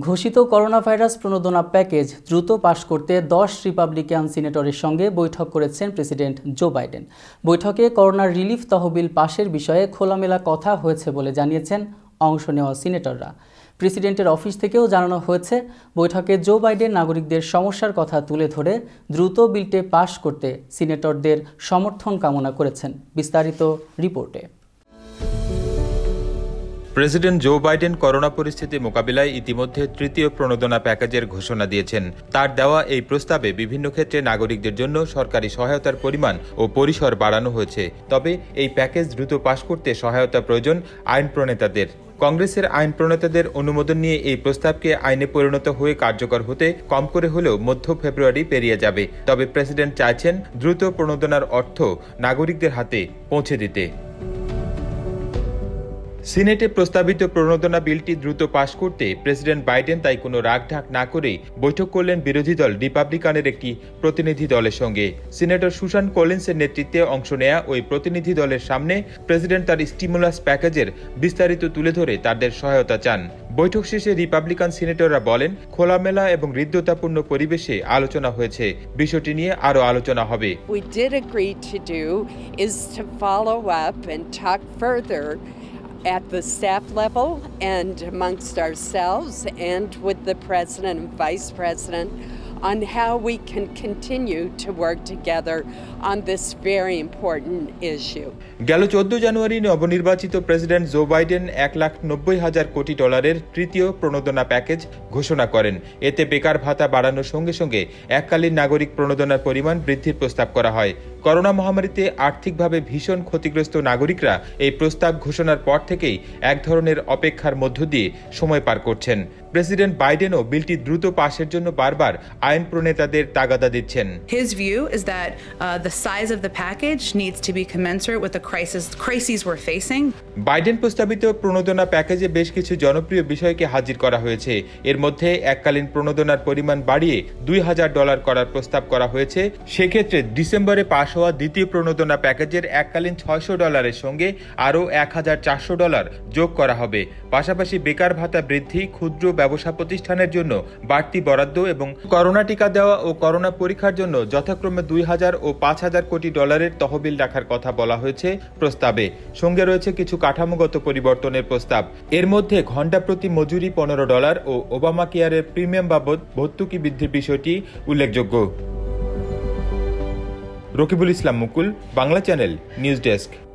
ঘোষিত corona virus প্রণোদনা package দ্রুত পাশ করতে 10 রিপাবলিকান সিনেটরের সঙ্গে বৈঠক করেছেন প্রেসিডেন্ট জো বাইডেন। বৈঠকে করোনা রিলিফ তহবিল পাশের বিষয়ে খোলামেলা কথা হয়েছে বলে জানিয়েছেন অংশ নেওয়া সিনেটররা। প্রেসিডেন্টের অফিস থেকেও জানানো হয়েছে, বৈঠকে জো বাইডেন নাগরিকদের সমস্যার কথা তুলে ধরে দ্রুত বিলটি পাশ করতে সিনেটরদের সমর্থন কামনা করেছেন। বিস্তারিত রিপোর্টে। প্রেসিডেন্ট জো বাইডেন করোনা পরিস্থিতি মোকাবিলায় ইতিমধ্যে তৃতীয় প্রণোদনা প্যাকেজের ঘোষণা দিয়েছেন। তার দেওয়া এই প্রস্তাবে বিভিন্ন ক্ষেত্রে নাগরিকদের জন্য সরকারি সহায়তার পরিমাণ ও পরিসর বাড়ানো হয়েছে। তবে এই প্যাকেজ দ্রুত পাশ করতে সহায়তা প্রয়োজন আইন প্রণেতাদের। কংগ্রেসের আইন প্রণেতাদের অনুমোদন নিয়ে এই প্রস্তাবকে আইনে পরিণত হয়ে কার্যকর হতে কম করে হলেও মধ্য ফেব্রুয়ারি পেরিয়ে যাবে। তবে প্রেসিডেন্ট চাইছেন দ্রুত প্রণোদনার অর্থ নাগরিকদের হাতে পৌঁছে দিতে। সিনেটে প্রস্তাবিত প্রণোদনা বিলটি দ্রুত পাশ করতে প্রেসিডেন্ট বাইডেন তাই কোনো রাগঢাক না করেই বৈঠক করলেন বিরোধী দল রিপাবলিকানের একটি প্রতিনিধি দলের সঙ্গে। সিনেটর সুসান কলিন্সের নেতৃত্বে অংশ নেয়া ওই প্রতিনিধি দলের সামনে প্রেসিডেন্ট তার স্টিমুলাস প্যাকেজের বিস্তারিত তুলে ধরে তাদের সহায়তা চান। বৈঠক শেষে রিপাবলিকান সিনেটররা বলেন, খোলামেলা এবং হৃদ্যতাপূর্ণ পরিবেশে আলোচনা হয়েছে, বিষয়টি নিয়ে আরও আলোচনা হবে। We did agree to do is to follow up and talk further at the staff level and amongst ourselves and with the President and Vice President on how we can continue to work together on this very important issue. গেল 14 জানুয়ারি নবনির্বাচিত president Joe Biden $1,90,000 কোটি তৃতীয় প্রণোদনা package ঘোষণা করেন। এতে বেকার ভাতা বাড়ানোর সঙ্গে সঙ্গে এককালীন নাগরিক প্রণোদনার পরিমাণ বৃদ্ধির প্রস্তাব করা হয়। করোনা মহামারীতে আর্থিকভাবে ভীষণ ক্ষতিগ্রস্ত নাগরিকরা এই প্রস্তাব ঘোষণার পর থেকেই এক ধরনের অপেক্ষার মধ্য দিয়ে সময় পার করছেন। প্রেসিডেন্ট বাইডেনও বিলটি দ্রুত পাশের জন্য বারবার আইন প্রণেতাদের তাগাদা দিচ্ছেন। His view is that the size of the package needs to be commensurate with the crises we're facing. Biden প্রস্তাবিত প্রণোদনা প্যাকেজে বেশ কিছু জনপ্রিয় বিষয়কে হাজির করা হয়েছে। এর মধ্যে এককালীন প্রণোদনার পরিমাণ বাড়িয়ে $2,000 করার প্রস্তাব করা হয়েছে। সেক্ষেত্রে ডিসেম্বরে পাশ হওয়া দ্বিতীয় প্রণোদনা প্যাকেজের এককালীন $600 সঙ্গে আরও $1,400 যোগ করা হবে। পাশাপাশি বেকার ভাতা বৃদ্ধি, ক্ষুদ্র ব্যবসা প্রতিষ্ঠানের জন্য বাড়তি বরাদ্দ এবং করোনা টিকা দেওয়া ও করোনা পরীক্ষার জন্য যথাক্রমে $2,000 ও $5,000 কোটি তহবিল রাখার কথা বলা হয়েছে প্রস্তাবে। সঙ্গে রয়েছে কিছু কাঠামোগত পরিবর্তনের প্রস্তাব। এর মধ্যে ঘণ্টা প্রতি মজুরি $15 ও ওবামা কেয়ারের প্রিমিয়াম বাবদ ভর্তুকি বৃদ্ধির বিষয়টি উল্লেখযোগ্য। Rokibul Islam Mukul, Bangla channel, news desk.